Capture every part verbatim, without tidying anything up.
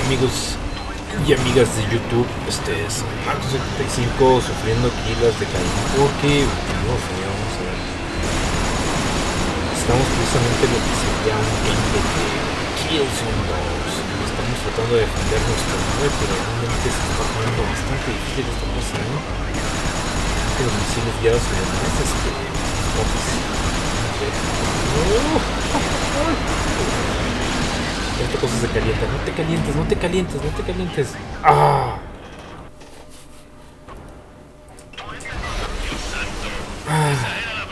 amigos y amigas de YouTube, este es Marco setenta y cinco sufriendo aquí las de caída porque no sé, vamos a ver. Estamos precisamente en lo que sería un gameplay de Killzone dos. Estamos tratando de defender nuestro nave, pero realmente se está poniendo bastante difícil esta cosa, ¿no? Que los misiles guiados y demás, este, popis. Esta cosa se calienta, no te calientes, no te calientes, no te calientes. ¡Ah! ¡Ah!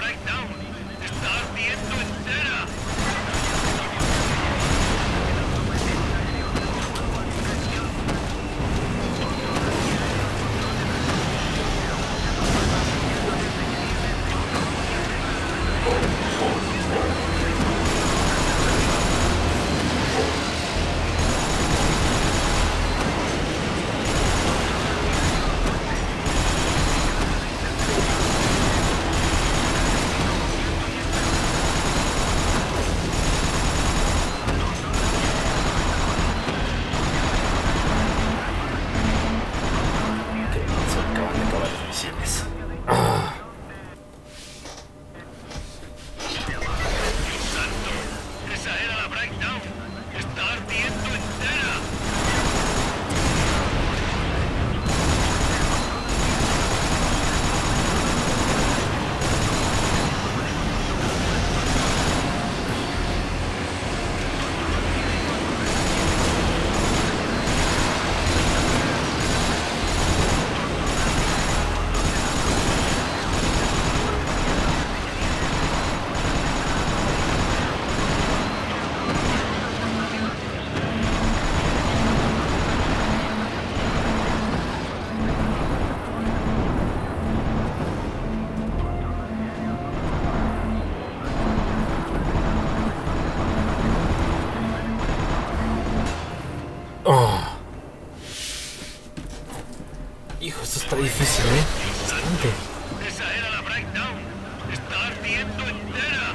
Oh. Hijo, esto está difícil, ¿eh? Bastante. Esa era la breakdown. Está ardiendo entera.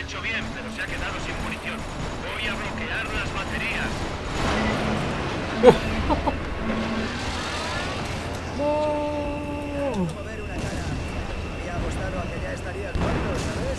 hecho bien, pero se ha quedado sin munición. Voy a bloquear las baterías. No. Como ver una cara. Me ha apostado a que ya estaría muerto, ¿sabes?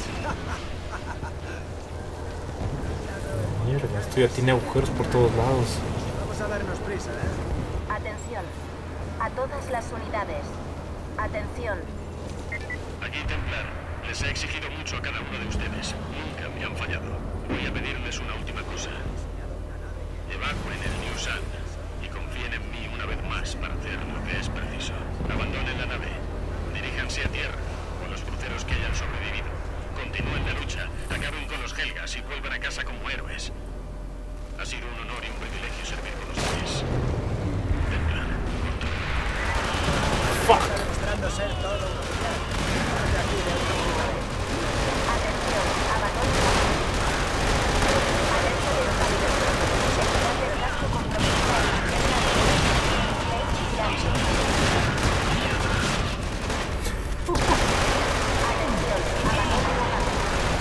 Mierda, esto ya tiene agujeros por todos lados. Vamos a darnos prisa, ¿eh? Atención. A todas las unidades. Atención. Aquí, Templar. Les he exigido mucho a cada uno de ustedes. Nunca me han fallado. Voy a pedirles una última cosa. Evacuen el New Sun y confíen en mí una vez más para hacer lo que es preciso. Abandonen la nave. Diríjanse a tierra con los cruceros que hayan sobrevivido. Continúen la lucha. Acaben con los Helgas y vuelvan a casa como héroes. Ha sido un honor y un privilegio servir con ustedes. Templar, corto. Fuck. Demostrando ser todo un oficial. Parte aquí de otra unidad. Atención. Abandonen la nave. Alerta de localidad. Seguridad del casco comprometida. Atención. Abandonen la nave.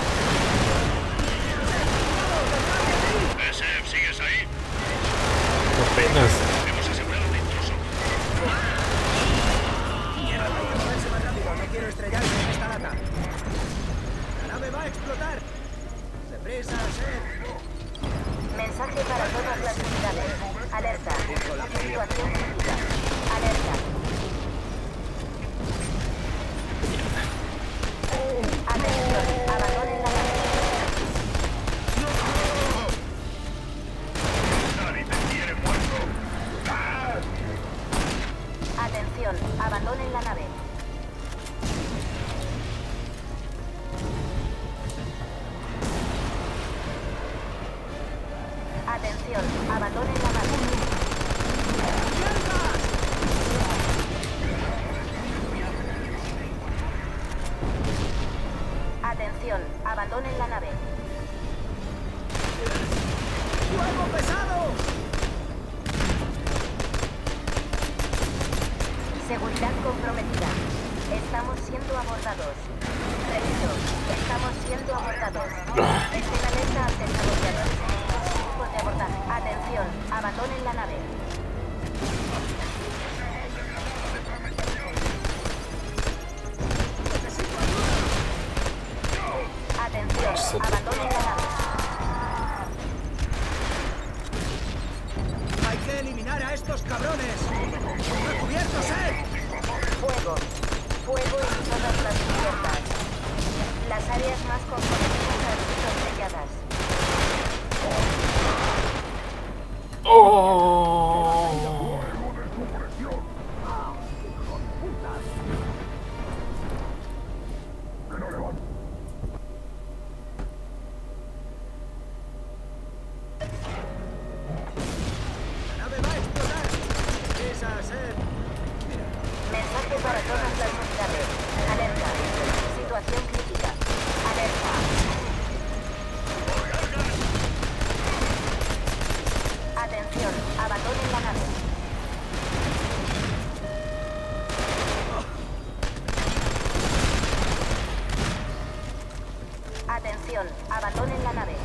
S F, ¿sigues ahí? Apenas. Hemos asegurado un intruso. Hay que moverse más rápido. No quiero estrellarme en esta lata. La nave va a explotar. ¡Deprisa, Seth! Mensaje para todas las unidades. Alerta. Situación crítica. Alerta. Atención. Abandonen la nave. Nadie te quiere muerto. Atención. Abandonen la nave. Atención. Abandonen la nave. Atención. Abandonen la nave. ¡Fuego pesado! Seguridad comprometida. Estamos siendo abordados. Repito, estamos siendo abordados. Estén alerta ante saboteadores enemigos y grupos de abordaje. Atención, abandonen la nave. Atención, abandonen la nave. ¡Hay que eliminar a estos cabrones! ¡Recubiertos, Seth! Fuego. Fuego en todas las puertas. Las áreas más comprometidas han sido selladas. Oh. ¡La nave va a explotar! ¡Deprisa, Seth! Mensaje para todas las unidades. Alerta. Situación crítica. Alerta. Atención. Abandonen la nave. Atención. Abandonen la nave.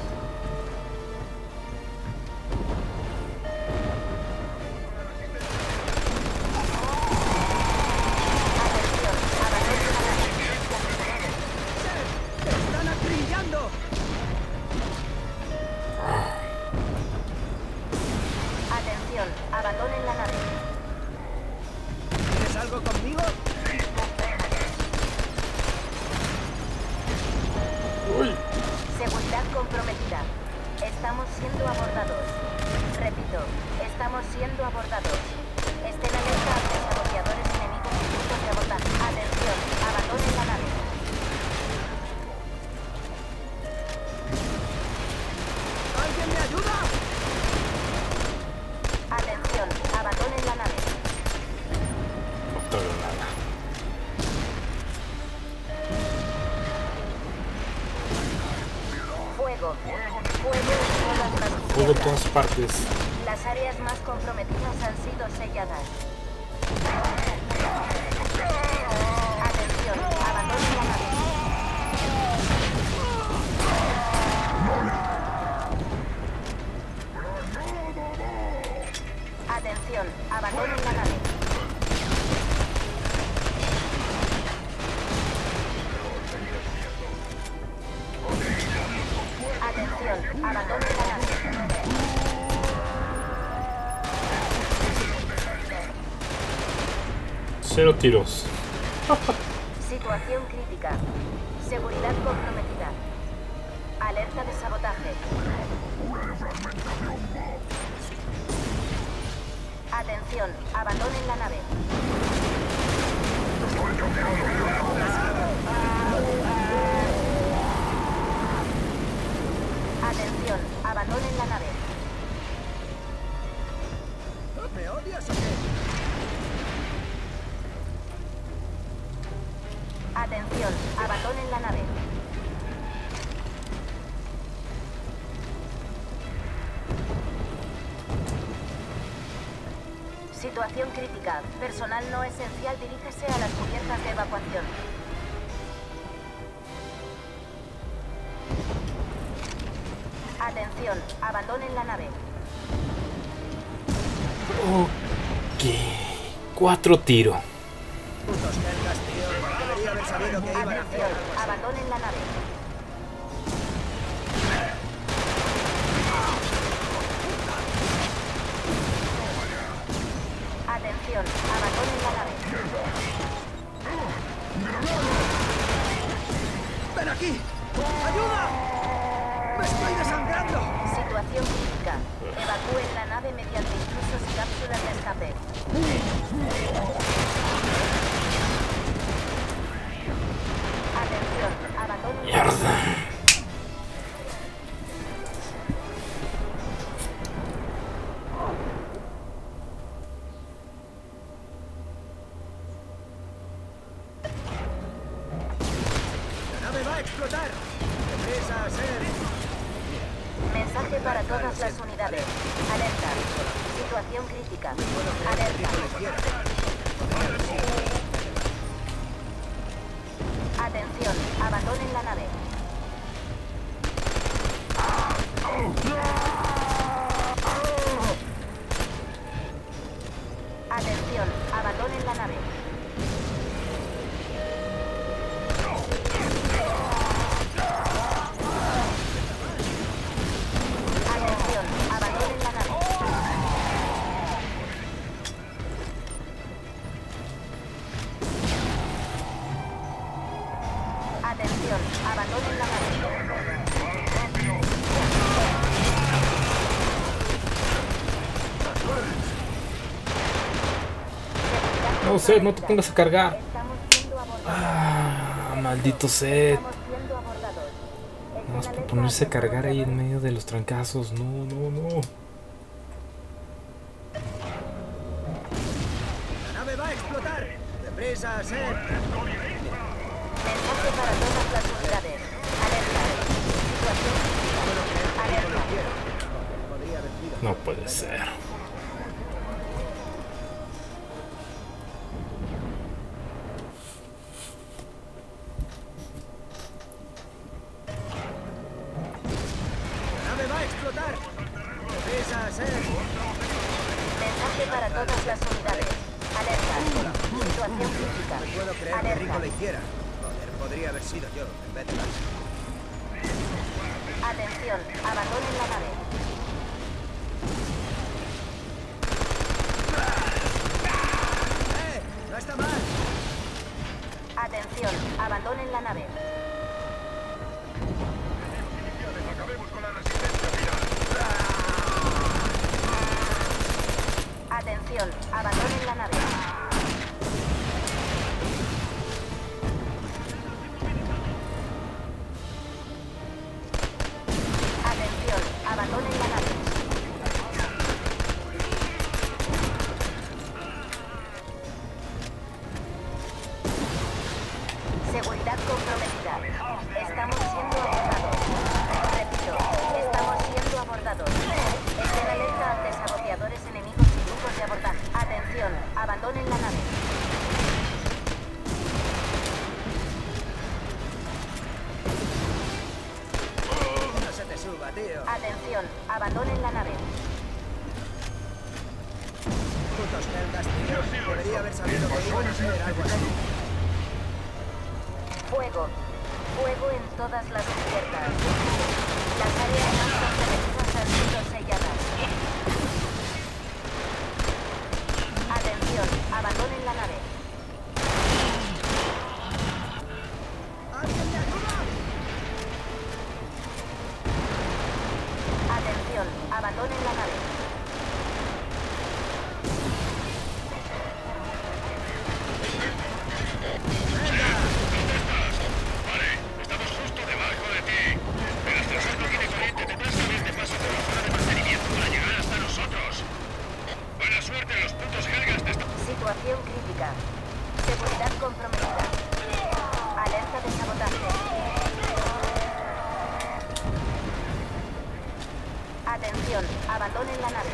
Atención. Abandonen la nave. ¡Te están acribillando! Atención. Abandonen la nave. ¿Quieres algo conmigo? Uy. Seguridad comprometida. Estamos siendo abordados. Repito, estamos siendo abordados. Estén alerta ante saboteadores enemigos y grupos de abordaje. Atención, abandonen la nave. ¿Alguien me ayuda? Atención, abandonen la nave. No tengo nada. Fuego. Fuego en todas las Fuego en cubiertas. todas partes. Las áreas más comprometidas han sido selladas. Atención, abandonen la nave. abandonen la nave. Cero tiros. Situación crítica. Seguridad comprometida. Alerta de sabotaje. Atención, abandonen la nave. Atención, abandonen la nave. ¿Me odias o qué? Atención, abandonen la nave. Situación crítica. Personal no esencial, diríjase a las cubiertas de evacuación. Atención, abandonen la nave. Ok. Cuatro tiros. Putos cerdas, tío. Debería haber sabido que iban a hacer Atención, algo así. abandonen la nave. Atención, abandonen la nave. ¡Ven aquí! ¡Ayuda! ¡Me estoy desangrando! Situación crítica. Evacúen la nave mediante intrusos y cápsulas de escape. Atención, abandonen la nave. Mierda. ¡La nave va a explotar! ¡Depresa, Ser! Mensaje para todas las unidades. Alerta. Situación crítica. Alerta. Atención, abandonen la nave. Atención, abandonen la nave. Atención, abandonen la nave. Atención, abandonen la nave. No, Seth, no te pongas a cargar. Estamos siendo abordados. Ah, maldito Seth. Estamos siendo abordados. Vamos por ponerse a cargar ahí en medio de los trancazos. No, no, no. ¡La nave va a explotar! ¡Depresa, Ser! Mensaje para todas las unidades. Alerta. Situación crítica. Alerta. Podría haber sido. No puede ser. ¡La nave va a explotar! ¡Depresa, Ser! Mensaje para todas las unidades. Alerta. Situación crítica. Puedo creer que Rico lo Alerta. hiciera. Joder, podría haber sido yo en vez de Lance. Atención. Abandonen la nave. ¡Eh! ¡No está mal! Atención. Abandonen la nave. Atención. Abandonen la nave. Atención. Abandonen la nave. Seguridad comprometida. Estamos siendo abordados. Repito, estamos siendo abordados. Estén alerta ante saboteadores enemigos y grupos de abordaje. Atención, abandonen la nave. No se te suba, tío. Atención, abandonen la nave. Putos cerdas, tío. Debería haber sabido que iban a hacer algo así. Fuego. Fuego en todas las cubiertas. Las áreas no son abandonen la nave. Vale, estamos justo debajo de ti. El ascensor no tiene corriente, tendrás que abrirte paso por la zona de mantenimiento para llegar hasta nosotros. Buena suerte en los puntos Helgas de esta... Situación crítica. Seguridad comprometida. Alerta de sabotaje. Atención, abandonen la nave.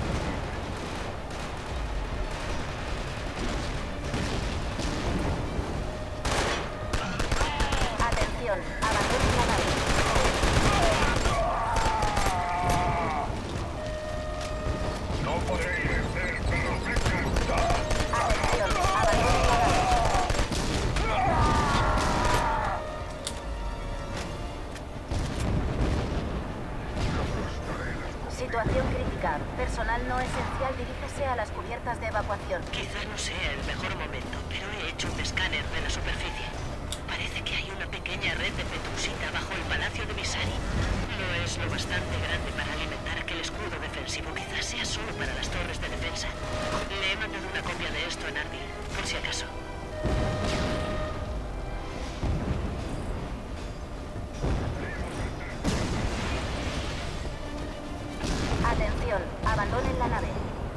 Atención, abandonen la nave. No podréis vencer, pero vengan. Atención, abandonen la nave. Situación crítica. Personal no esencial diríjese a las cubiertas de evacuación. Quizá no sea el mejor momento, pero he hecho un escáner de la superficie. Parece que hay una pequeña red de petrusita bajo el Palacio de Visari. No es lo bastante grande para alimentar aquel escudo defensivo. Quizás sea solo para las torres de defensa. Le he mandado una copia de esto en Ardil, por si acaso. Atención, abandonen la nave.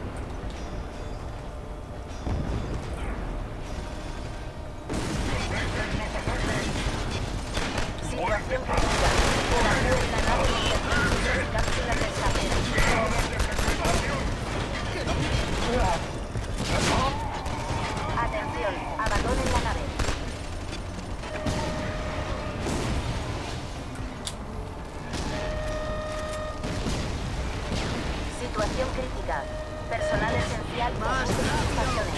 Situación crítica. Población en la nave y servicios y cápsulas de escape. Atención, abandonen la nave. Situación crítica. Personal esencial más estaciones.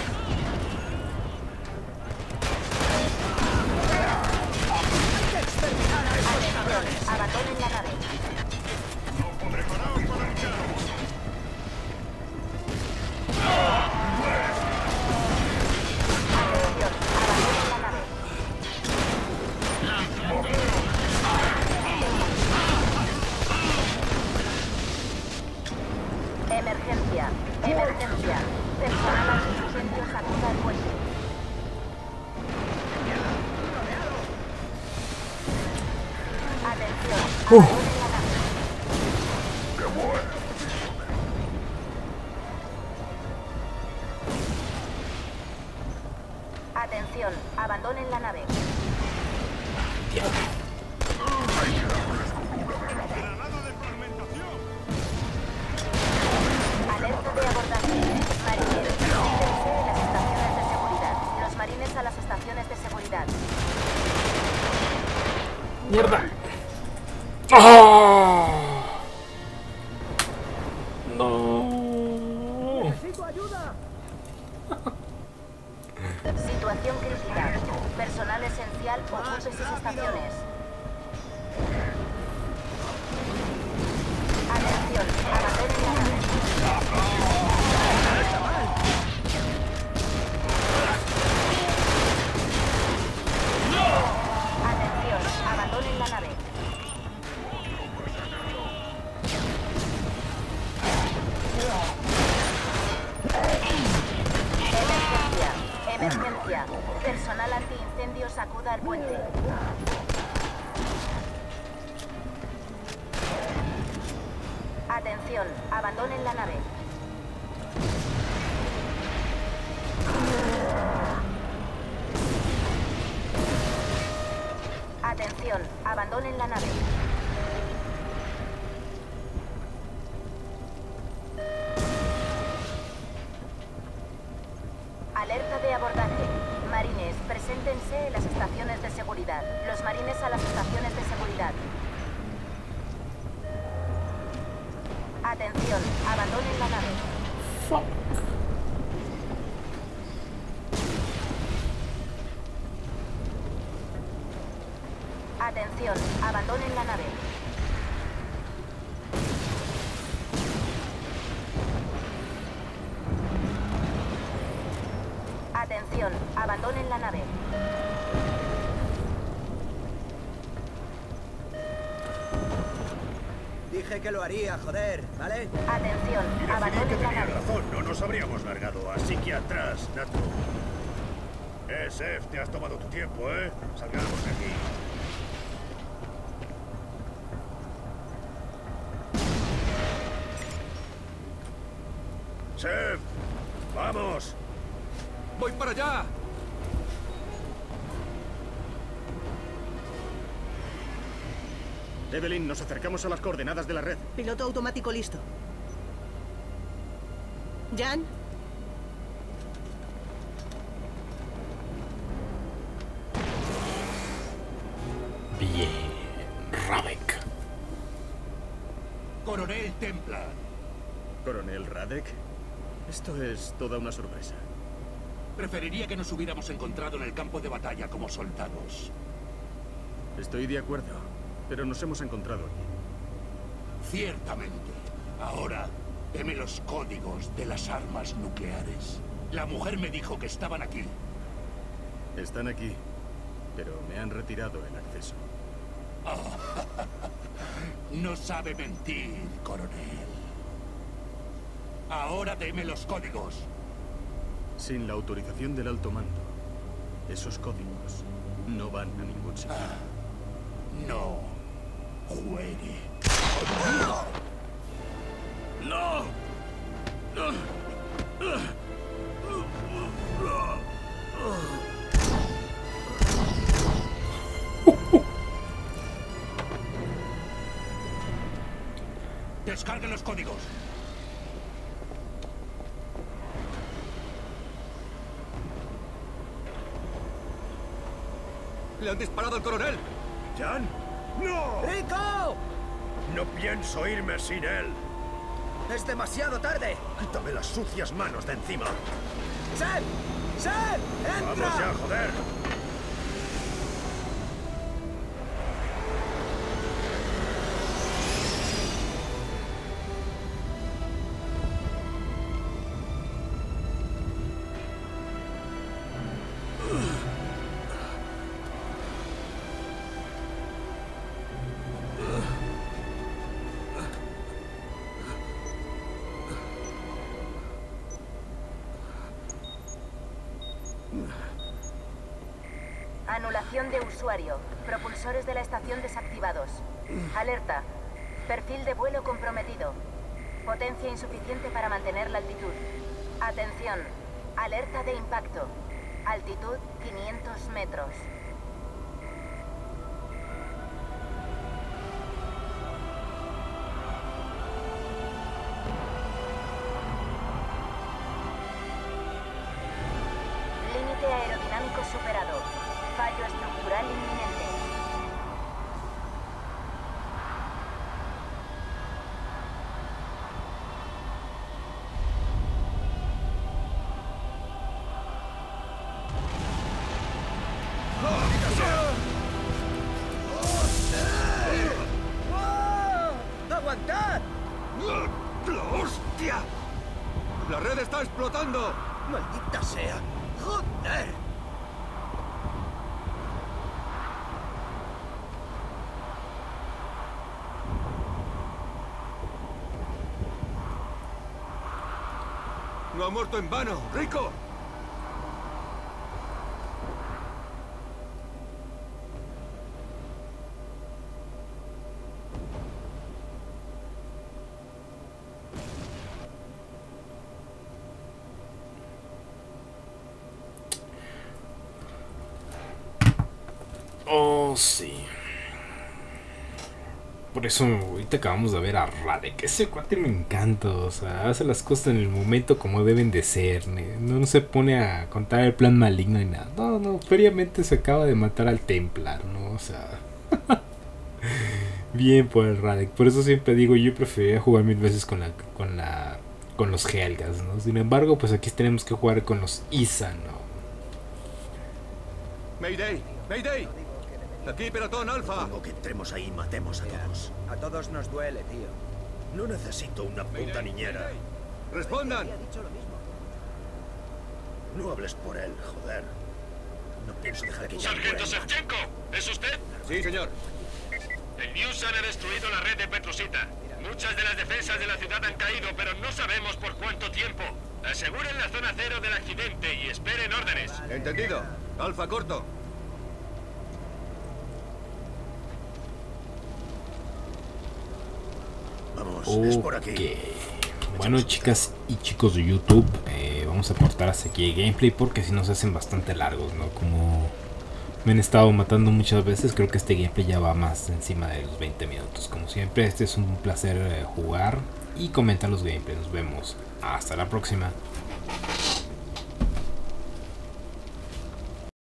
Atención, abandonen la nave. Preparaos para luchar. Atención, abandonen la nave. Emergencia, emergencia. Personal antiincendios acuda al puente. Atención, abandonen la nave. Atención, abandonen la nave. Alerta de abordaje. Marineros, preséntense en las estaciones de seguridad. Los marines a las estaciones de seguridad. ¡Mierda! ¡Ah! ¡No! ¡Necesito ayuda! Situación crítica. Personal esencial ocupe sus estaciones. Atención, abandonen la nave. Atención, abandonen la nave. Emergencia, emergencia. Personal antiincendios acuda al puente. Atención, abandonen la nave. Atención, abandonen la nave. Alerta de abordaje. Marines, preséntense en las estaciones de seguridad. Los marines a las estaciones de seguridad. Atención, abandonen la nave. Fuck. Atención, abandonen la nave. Atención, abandonen la nave. Dije que lo haría, joder, ¿vale? Atención, Y decidí que abandonen la tenía nave. razón, no nos habríamos largado, así que atrás, Nato. Eh, Sef, te has tomado tu tiempo, ¿eh? Salgamos de aquí. Sef, vamos. ¡Voy para allá! Evelyn, nos acercamos a las coordenadas de la red. Piloto automático listo. ¿Jan? Bien. Radek. Coronel Templar. Coronel Radek, esto es toda una sorpresa. Preferiría que nos hubiéramos encontrado en el campo de batalla como soldados. Estoy de acuerdo, pero nos hemos encontrado aquí. Ciertamente. Ahora, deme los códigos de las armas nucleares. La mujer me dijo que estaban aquí. Están aquí, pero me han retirado el acceso. No sabe mentir, coronel. Ahora deme los códigos. Sin la autorización del alto mando, esos códigos no van a ningún sitio. No juegue. ¡No! Descargue los códigos. ¡Le han disparado al coronel! ¿Jan? ¡No! ¡Rico! No pienso irme sin él. ¡Es demasiado tarde! Quítame las sucias manos de encima. ¡Seb! ¡Seb! ¡Entra! ¡Vamos ya, joder! Anulación de usuario. Propulsores de la estación desactivados. Alerta. Perfil de vuelo comprometido. Potencia insuficiente para mantener la altitud. Atención. Alerta de impacto. Altitud quinientos metros. Límite aerodinámico superado. Fallo estructural inminente. ¡Oh! ¡Aguantad! ¡La hostia! ¡La red está explotando! ¡Maldita sea! ¡Joder! ¡No ha muerto en vano! ¡Rico! Oh, sí. Por eso ahorita acabamos de ver a Radek. Ese cuate me encanta. O sea, hace las cosas en el momento como deben de ser. No, no se pone a contar el plan maligno ni nada. No, no, feriamente se acaba de matar al Templar, ¿no? O sea... Bien por el Radek. Por eso siempre digo, yo preferiría jugar mil veces con la... con la... con los Helgas, ¿no? Sin embargo, pues aquí tenemos que jugar con los Isa, ¿no? ¡Mayday! ¡Mayday! Aquí Pelotón Alfa. Tengo que entremos ahí y matemos a todos. A todos nos duele, tío. No necesito una puta niñera. ¡Respondan! Había dicho lo mismo. No hables por él, joder. No pienso dejar que ya Sargento muera. Shevchenko, ¿es usted? Sí, señor. El New Sun ha destruido la red de Petrosita. Muchas de las defensas de la ciudad han caído, pero no sabemos por cuánto tiempo. Aseguren la zona cero del accidente y esperen órdenes. Entendido. Alfa corto. Vamos, Okay. es por aquí. Bueno, chicas y chicos de YouTube, eh, vamos a cortar hasta aquí el gameplay porque si no se hacen bastante largos, ¿no? Como me han estado matando muchas veces, creo que este gameplay ya va más encima de los veinte minutos. Como siempre, este es un placer eh, jugar y comentar los gameplays. Nos vemos. Hasta la próxima.